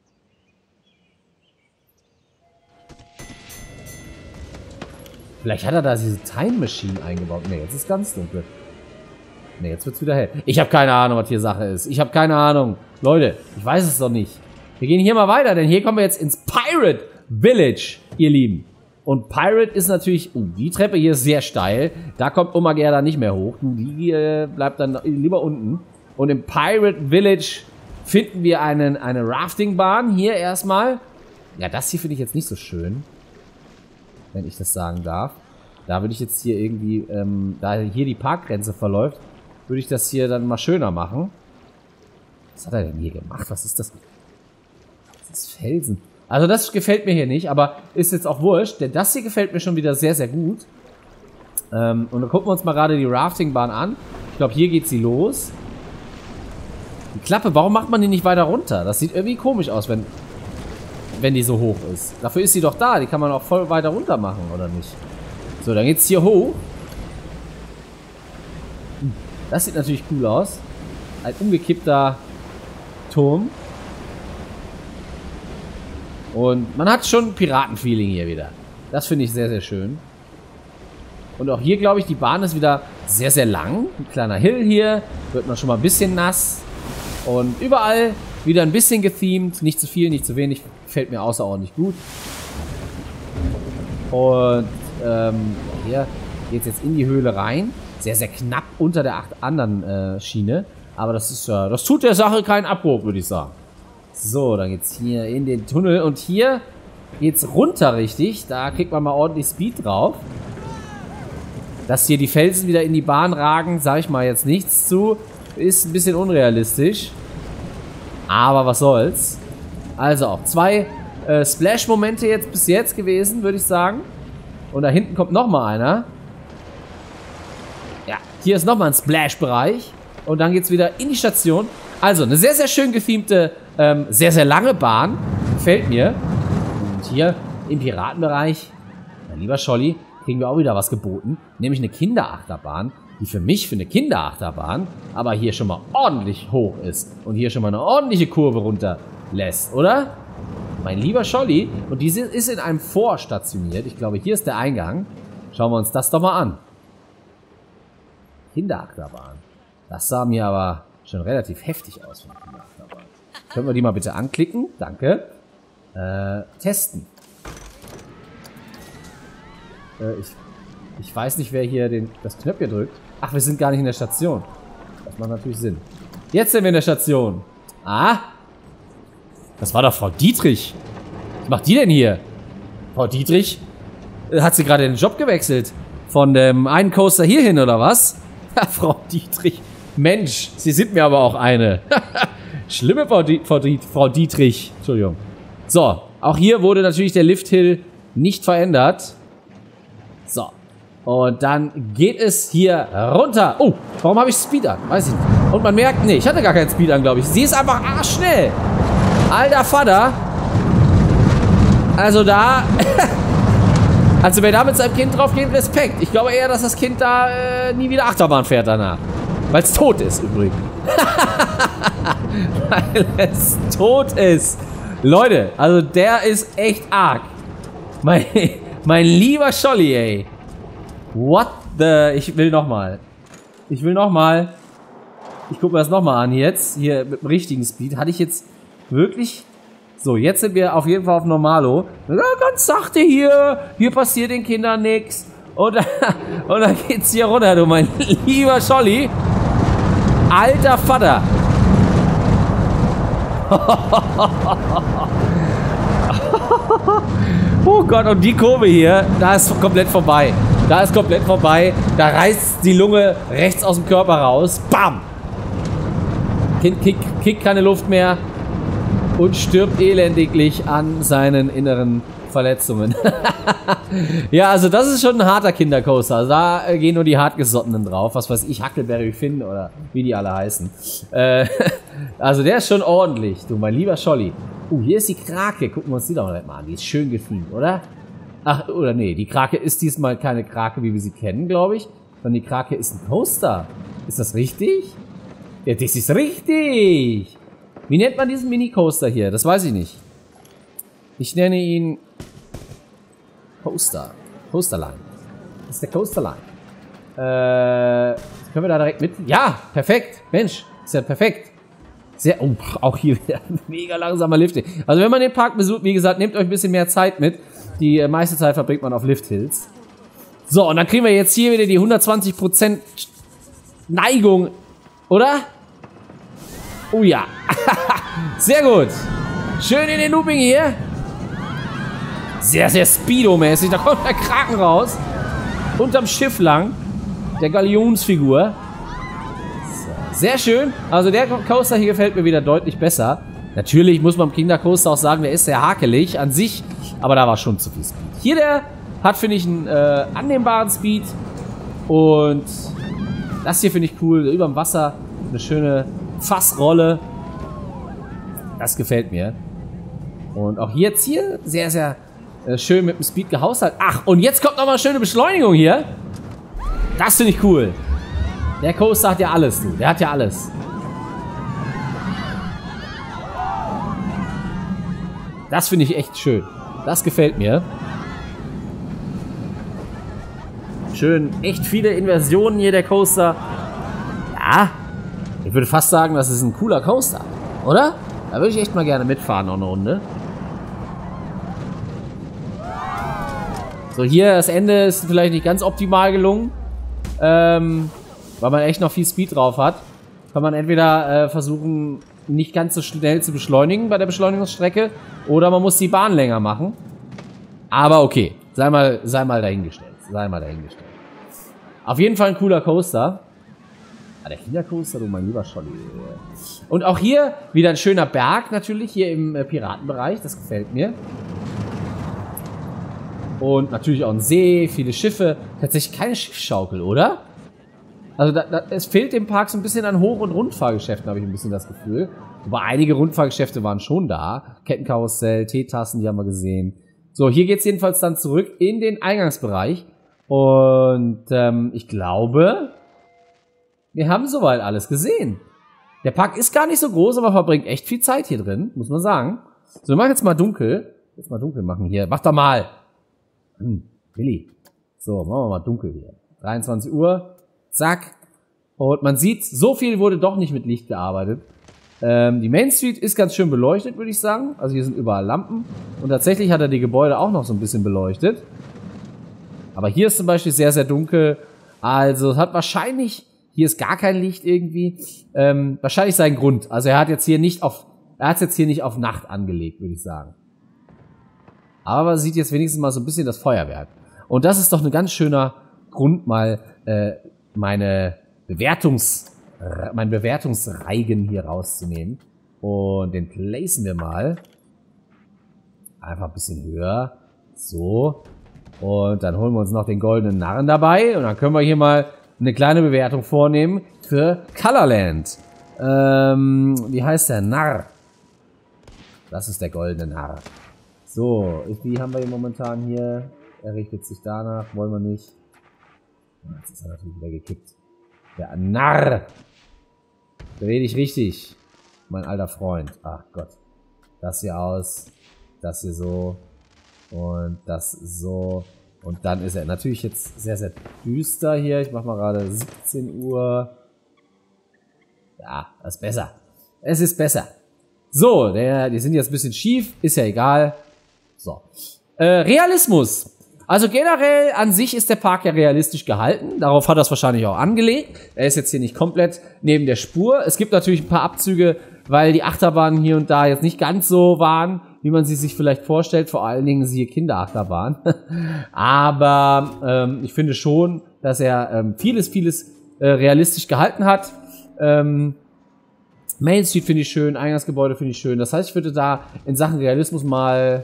Vielleicht hat er da diese Time Machine eingebaut. Ne, jetzt ist ganz dunkel. Ne, jetzt wird's wieder hell. Ich habe keine Ahnung, was hier Sache ist. Ich habe keine Ahnung. Leute, ich weiß es doch nicht. Wir gehen hier mal weiter, denn hier kommen wir jetzt ins Pirate Village, ihr Lieben. Und Pirate ist natürlich... Oh, die Treppe hier ist sehr steil. Da kommt Oma Gerda nicht mehr hoch. Die äh, bleibt dann lieber unten. Und im Pirate Village finden wir einen, eine Raftingbahn. Hier erstmal. Ja, das hier finde ich jetzt nicht so schön. Wenn ich das sagen darf. Da würde ich jetzt hier irgendwie... Ähm, da hier die Parkgrenze verläuft, würde ich das hier dann mal schöner machen. Was hat er denn hier gemacht? Was ist das? Das ist Felsen. Also das gefällt mir hier nicht, aber ist jetzt auch wurscht, denn das hier gefällt mir schon wieder sehr, sehr gut. Ähm, und dann gucken wir uns mal gerade die Raftingbahn an. Ich glaube, hier geht sie los. Die Klappe, warum macht man die nicht weiter runter? Das sieht irgendwie komisch aus, wenn, wenn die so hoch ist. Dafür ist sie doch da, die kann man auch voll weiter runter machen, oder nicht? So, dann geht's hier hoch. Das sieht natürlich cool aus. Ein umgekippter Turm. Und man hat schon ein Piratenfeeling hier wieder. Das finde ich sehr, sehr schön. Und auch hier, glaube ich, die Bahn ist wieder sehr, sehr lang. Ein kleiner Hill hier. Wird man schon mal ein bisschen nass. Und überall wieder ein bisschen gethemed. Nicht zu viel, nicht zu wenig. Gefällt mir außerordentlich gut. Und ähm, hier geht es jetzt in die Höhle rein. Sehr, sehr knapp unter der acht anderen äh, Schiene. Aber das ist ja, äh, das tut der Sache keinen Abbruch, würde ich sagen. So, dann geht's hier in den Tunnel. Und hier geht's runter richtig. Da kriegt man mal ordentlich Speed drauf. Dass hier die Felsen wieder in die Bahn ragen, sage ich mal jetzt nichts zu. Ist ein bisschen unrealistisch. Aber was soll's. Also auch zwei äh, Splash-Momente jetzt bis jetzt gewesen, würde ich sagen. Und da hinten kommt nochmal einer. Ja, hier ist nochmal ein Splash-Bereich. Und dann geht's wieder in die Station. Also, eine sehr, sehr schön gethemte, ähm, sehr, sehr lange Bahn. Gefällt mir. Und hier im Piratenbereich, mein lieber Scholli, kriegen wir auch wieder was geboten. Nämlich eine Kinderachterbahn, die für mich für eine Kinderachterbahn aber hier schon mal ordentlich hoch ist. Und hier schon mal eine ordentliche Kurve runterlässt, oder? Mein lieber Scholli. Und diese ist in einem Fort stationiert. Ich glaube, hier ist der Eingang. Schauen wir uns das doch mal an. Kinderachterbahn. Das sah mir aber schon relativ heftig aus von der Kinderachterbahn. Können wir die mal bitte anklicken? Danke. Äh, testen. Äh, ich, ich weiß nicht, wer hier den, das Knöpfchen drückt. Ach, wir sind gar nicht in der Station. Das macht natürlich Sinn. Jetzt sind wir in der Station. Ah. Das war doch Frau Dietrich. Was macht die denn hier? Frau Dietrich? Hat sie gerade den Job gewechselt? Von dem einen Coaster hierhin, oder was? Frau Dietrich. Mensch, Sie sind mir aber auch eine. Schlimme Frau, Di Frau, Di Frau Dietrich. Entschuldigung. So, auch hier wurde natürlich der Lifthill nicht verändert. So. Und dann geht es hier runter. Oh, warum habe ich Speed an? Weiß ich nicht. Und man merkt, nee, ich hatte gar keinen Speed an, glaube ich. Sie ist einfach arschschnell. Alter Vater. Also da... Also wer da mit seinem Kind drauf geht, Respekt. Ich glaube eher, dass das Kind da äh, nie wieder Achterbahn fährt danach. Weil es tot ist übrigens. Weil es tot ist. Leute, also der ist echt arg. Mein, mein lieber Scholli, ey. What the... Ich will nochmal. Ich will nochmal. Ich gucke mir das nochmal an jetzt. Hier mit dem richtigen Speed. Hatte ich jetzt wirklich... So, jetzt sind wir auf jeden Fall auf Normalo. Ja, ganz sachte hier. Hier passiert den Kindern nichts. Und, und dann geht's hier runter, du mein lieber Scholli. Alter Vater. Oh Gott, und die Kurve hier, da ist komplett vorbei. Da ist komplett vorbei. Da reißt die Lunge rechts aus dem Körper raus. Bam! Kind kriegt kick keine Luft mehr. Und stirbt elendiglich an seinen inneren Verletzungen. Ja, also das ist schon ein harter Kindercoaster. Also da äh, gehen nur die Hartgesottenen drauf. Was weiß ich, Huckleberry Finn oder wie die alle heißen. Äh, also der ist schon ordentlich, du mein lieber Scholli. Uh, hier ist die Krake. Gucken wir uns die doch mal an. Die ist schön gefilmt, oder? Ach, oder nee, die Krake ist diesmal keine Krake, wie wir sie kennen, glaube ich. Sondern die Krake ist ein Coaster. Ist das richtig? Ja, das ist richtig. Wie nennt man diesen Mini-Coaster hier? Das weiß ich nicht. Ich nenne ihn Coaster. Coasterline. Das ist der Coasterline. Äh, können wir da direkt mit? Ja, perfekt. Mensch, ist ja perfekt. Sehr, oh, auch hier wieder ein mega langsamer Lift. Also wenn man den Park besucht, wie gesagt, nehmt euch ein bisschen mehr Zeit mit. Die meiste Zeit verbringt man auf Lifthills. So, und dann kriegen wir jetzt hier wieder die hundertzwanzig Prozent Neigung, oder? Oh ja. Sehr gut. Schön in den Looping hier. Sehr, sehr Speedo-mäßig. Da kommt der Kraken raus. Unterm Schiff lang. Der Galionsfigur. So. Sehr schön. Also der Coaster hier gefällt mir wieder deutlich besser. Natürlich muss man beim Kindercoaster auch sagen, der ist sehr hakelig an sich. Aber da war schon zu viel Speed. Hier der hat, finde ich, einen äh, annehmbaren Speed. Und das hier finde ich cool. Über dem Wasser. Eine schöne Fassrolle. Das gefällt mir. Und auch jetzt hier sehr, sehr äh, schön mit dem Speed gehaushalten. Ach, und jetzt kommt nochmal eine schöne Beschleunigung hier. Das finde ich cool. Der Coaster hat ja alles, du. Der hat ja alles. Das finde ich echt schön. Das gefällt mir. Schön, echt viele Inversionen hier, der Coaster. Ja. Ich würde fast sagen, das ist ein cooler Coaster, oder? Da würde ich echt mal gerne mitfahren, noch eine Runde. So, hier das Ende ist vielleicht nicht ganz optimal gelungen. Ähm, weil man echt noch viel Speed drauf hat. Kann man entweder äh, versuchen, nicht ganz so schnell zu beschleunigen bei der Beschleunigungsstrecke. Oder man muss die Bahn länger machen. Aber okay, sei mal, sei mal dahingestellt. Sei mal dahingestellt. Auf jeden Fall ein cooler Coaster. Ah, der Kindercoaster, du mein lieber Scholli. Und auch hier wieder ein schöner Berg natürlich, hier im äh, Piratenbereich. Das gefällt mir. Und natürlich auch ein See, viele Schiffe. Tatsächlich keine Schiffsschaukel, oder? Also da, da, es fehlt dem Park so ein bisschen an Hoch- und Rundfahrgeschäften, habe ich ein bisschen das Gefühl. Aber einige Rundfahrgeschäfte waren schon da. Kettenkarussell, Teetassen, die haben wir gesehen. So, hier geht's jedenfalls dann zurück in den Eingangsbereich. Und ähm, ich glaube, wir haben soweit alles gesehen. Der Park ist gar nicht so groß, aber verbringt echt viel Zeit hier drin, muss man sagen. So, wir machen jetzt mal dunkel. Jetzt mal dunkel machen hier. Mach doch mal. Hm, Willi. So, machen wir mal dunkel hier. dreiundzwanzig Uhr. Zack. Und man sieht, so viel wurde doch nicht mit Licht gearbeitet. Ähm, die Main Street ist ganz schön beleuchtet, würde ich sagen. Also hier sind überall Lampen. Und tatsächlich hat er die Gebäude auch noch so ein bisschen beleuchtet. Aber hier ist zum Beispiel sehr, sehr dunkel. Also es hat wahrscheinlich, hier ist gar kein Licht irgendwie, ähm, wahrscheinlich seinen Grund. Also er hat jetzt hier nicht auf, er hat es jetzt hier nicht auf Nacht angelegt, würde ich sagen. Aber man sieht jetzt wenigstens mal so ein bisschen das Feuerwerk. Und das ist doch ein ganz schöner Grund, mal äh, meine Bewertungs, mein Bewertungsreigen hier rauszunehmen. Und den placen wir mal einfach ein bisschen höher. So. Und dann holen wir uns noch den goldenen Narren dabei. Und dann können wir hier mal eine kleine Bewertung vornehmen für Colorland. Ähm, wie heißt der Narr? Das ist der goldene Narr. So, wie haben wir ihn momentan hier? Er richtet sich danach, wollen wir nicht. Jetzt ist er natürlich wieder gekippt. Der Narr. Dreh dich richtig, mein alter Freund. Ach Gott. Das hier aus, das hier so und das so. Und dann ist er natürlich jetzt sehr, sehr düster hier. Ich mach mal gerade siebzehn Uhr. Ja, das ist besser. Es ist besser. So, der, die sind jetzt ein bisschen schief. Ist ja egal. So. Äh, Realismus. Also generell an sich ist der Park ja realistisch gehalten. Darauf hat er es wahrscheinlich auch angelegt. Er ist jetzt hier nicht komplett neben der Spur. Es gibt natürlich ein paar Abzüge, weil die Achterbahnen hier und da jetzt nicht ganz so waren, wie man sie sich vielleicht vorstellt. Vor allen Dingen siehe Kinderachterbahn. Aber ähm, ich finde schon, dass er ähm, vieles, vieles äh, realistisch gehalten hat. Ähm, Main Street finde ich schön, Eingangsgebäude finde ich schön. Das heißt, ich würde da in Sachen Realismus mal...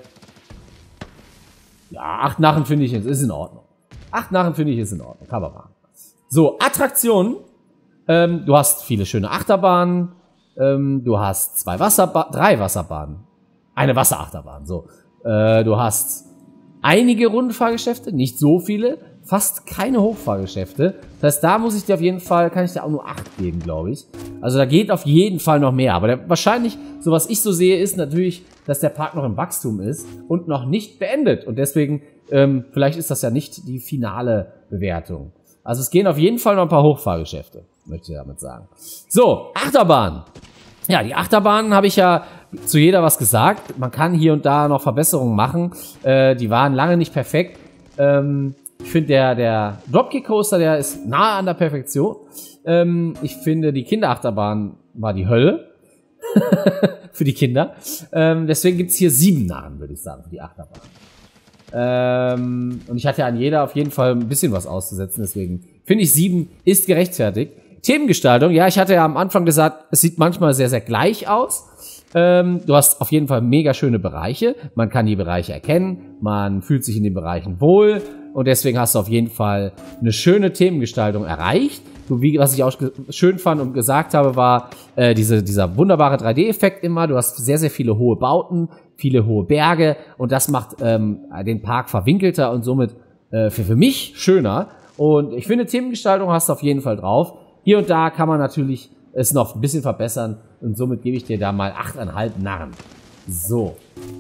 Ja, acht Narren finde ich, ist in Ordnung. Acht Narren finde ich, ist in Ordnung. Kann man machen. So, Attraktionen. Ähm, du hast viele schöne Achterbahnen. Ähm, du hast zwei Wasserbahnen, drei Wasserbahnen. Eine Wasserachterbahn, so. Äh, du hast einige Rundfahrgeschäfte, nicht so viele. Fast keine Hochfahrgeschäfte. Das heißt, da muss ich dir auf jeden Fall, kann ich dir auch nur acht geben, glaube ich. Also da geht auf jeden Fall noch mehr. Aber der, wahrscheinlich, so was ich so sehe, ist natürlich, dass der Park noch im Wachstum ist und noch nicht beendet. Und deswegen, ähm, vielleicht ist das ja nicht die finale Bewertung. Also es gehen auf jeden Fall noch ein paar Hochfahrgeschäfte, möchte ich damit sagen. So, Achterbahn. Ja, die Achterbahnen habe ich ja zu jeder was gesagt. Man kann hier und da noch Verbesserungen machen. Äh, die waren lange nicht perfekt. Ähm, Ich finde, der, der Dropkick Coaster, der ist nahe an der Perfektion. Ähm, ich finde, die Kinderachterbahn war die Hölle. Für die Kinder. Ähm, deswegen gibt's hier sieben Narren, würde ich sagen, für die Achterbahn. Ähm, und ich hatte ja an jeder auf jeden Fall ein bisschen was auszusetzen. Deswegen finde ich, sieben ist gerechtfertigt. Themengestaltung, ja, ich hatte ja am Anfang gesagt, es sieht manchmal sehr, sehr gleich aus. Ähm, du hast auf jeden Fall mega schöne Bereiche. Man kann die Bereiche erkennen. Man fühlt sich in den Bereichen wohl. Und deswegen hast du auf jeden Fall eine schöne Themengestaltung erreicht. So wie, was ich auch schön fand und gesagt habe, war äh, diese, dieser wunderbare drei D-Effekt immer. Du hast sehr, sehr viele hohe Bauten, viele hohe Berge. Und das macht ähm, den Park verwinkelter und somit äh, für, für mich schöner. Und ich finde, Themengestaltung hast du auf jeden Fall drauf. Hier und da kann man natürlich es noch ein bisschen verbessern. Und somit gebe ich dir da mal acht Komma fünf Narren. So.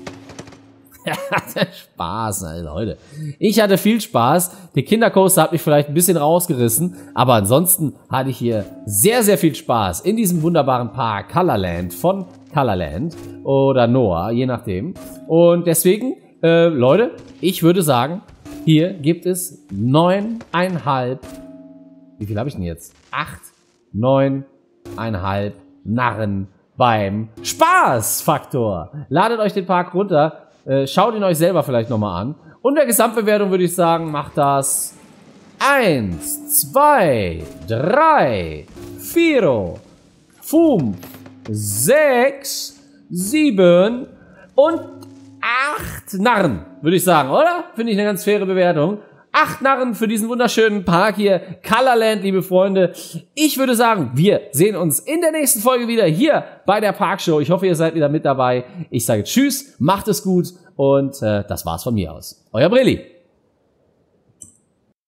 Spaß, ey, Leute. Ich hatte viel Spaß. Der Kindercoaster hat mich vielleicht ein bisschen rausgerissen. Aber ansonsten hatte ich hier sehr, sehr viel Spaß in diesem wunderbaren Park Colorland von Colorland oder Noah, je nachdem. Und deswegen, äh, Leute, ich würde sagen, Hier gibt es neuneinhalb, wie viel habe ich denn jetzt? Acht, neuneinhalb Narren beim Spaßfaktor. Ladet euch den Park runter, äh, schaut ihn euch selber vielleicht nochmal an. Und der Gesamtbewertung würde ich sagen, macht das eins, zwei, drei, vier, fünf, sechs, sieben und acht Narren, würde ich sagen, oder? Finde ich eine ganz faire Bewertung. Acht Narren für diesen wunderschönen Park hier, Colorland, liebe Freunde. Ich würde sagen, wir sehen uns in der nächsten Folge wieder hier bei der Parkshow. Ich hoffe, ihr seid wieder mit dabei. Ich sage Tschüss, macht es gut und äh, das war's von mir aus. Euer Brilli.